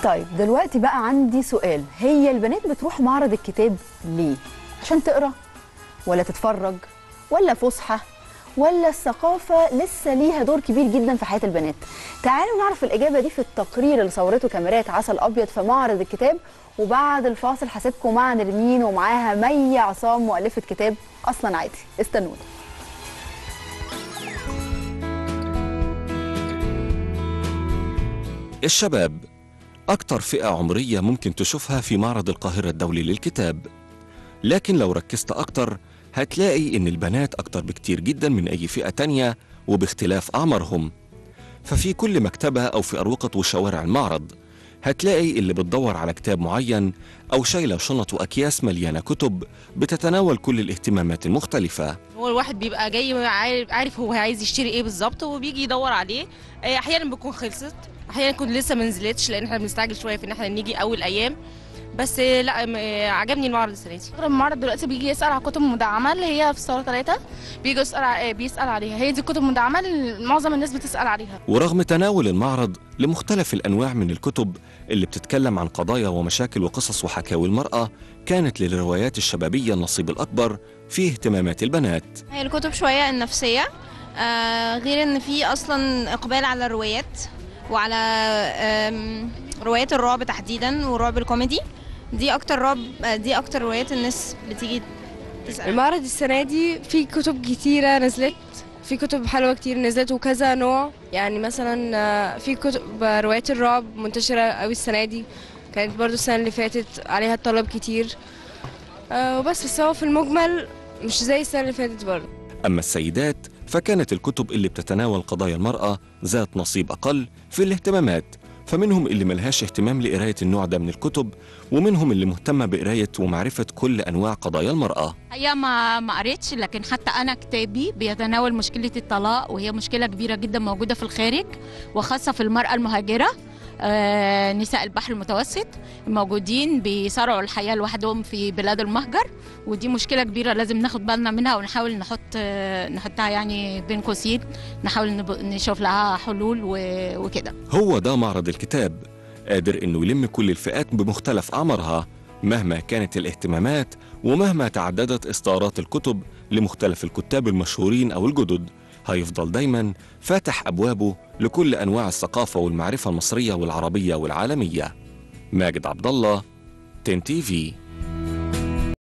طيب دلوقتي بقى عندي سؤال، هي البنات بتروح معرض الكتاب ليه؟ عشان تقرا ولا تتفرج ولا فسحه ولا الثقافه لسه ليها دور كبير جدا في حياه البنات؟ تعالوا نعرف الاجابه دي في التقرير اللي صورته كاميرات عسل ابيض في معرض الكتاب، وبعد الفاصل هسيبكم مع نرمين ومعاها مي عصام مؤلفه كتاب اصلا عادي. استنونا. الشباب أكتر فئة عمرية ممكن تشوفها في معرض القاهرة الدولي للكتاب، لكن لو ركزت أكتر هتلاقي إن البنات أكتر بكتير جدا من أي فئة تانية وباختلاف أعمارهم. ففي كل مكتبة أو في أروقة وشوارع المعرض هتلاقي اللي بتدور على كتاب معين أو شايلة شنط وأكياس مليانة كتب بتتناول كل الاهتمامات المختلفة. هو الواحد بيبقى جاي عارف هو عايز يشتري ايه بالظبط وبيجي يدور عليه. احيانا بتكون خلصت، احيانا تكون لسه ما نزلتش لان احنا بنستعجل شويه في ان احنا نيجي اول ايام. بس لا عجبني المعرض السنه دي. المعرض دلوقتي بيجي يسال على كتب مدعمه اللي هي في ثوره 3، بيجي بيسال عليها، هي دي كتب مدعمه اللي معظم الناس بتسال عليها. ورغم تناول المعرض لمختلف الانواع من الكتب اللي بتتكلم عن قضايا ومشاكل وقصص وحكاوي المراه، كانت للروايات الشبابيه النصيب الاكبر في اهتمامات البنات. هي الكتب شويه النفسيه، غير ان في اصلا اقبال على الروايات وعلى روايات الرعب تحديدا والرعب الكوميدي. دي اكتر روايات الناس بتيجي تسأل. المعرض السنه دي في كتب كتيره نزلت، في كتب حلوه كتير نزلت وكذا نوع. يعني مثلا في كتب روايات الرعب منتشره قوي السنه دي، كانت برضو السنه اللي فاتت عليها طلب كتير. وبس هو في المجمل مش زي السنه اللي فاتت برضو. اما السيدات فكانت الكتب اللي بتتناول قضايا المراه ذات نصيب اقل في الاهتمامات، فمنهم اللي ملهاش اهتمام لقراية النوع ده من الكتب، ومنهم اللي مهتمة بقراية ومعرفة كل أنواع قضايا المرأة. هي ما قريتش، لكن حتى أنا كتابي بيتناول مشكلة الطلاق، وهي مشكلة كبيرة جدا موجودة في الخارج وخاصة في المرأة المهاجرة. نساء البحر المتوسط موجودين بيصارعوا الحياة لوحدهم في بلاد المهجر، ودي مشكلة كبيرة لازم ناخد بالنا منها ونحاول نحطها يعني بين قوسين، نحاول نشوف لها حلول وكده. هو ده معرض الكتاب، قادر إنه يلم كل الفئات بمختلف أعمارها مهما كانت الاهتمامات ومهما تعددت إصدارات الكتب لمختلف الكتاب المشهورين أو الجدد. هيفضل دايما فاتح أبوابه لكل أنواع الثقافة والمعرفة المصرية والعربية والعالمية. ماجد عبد الله، 10 TV.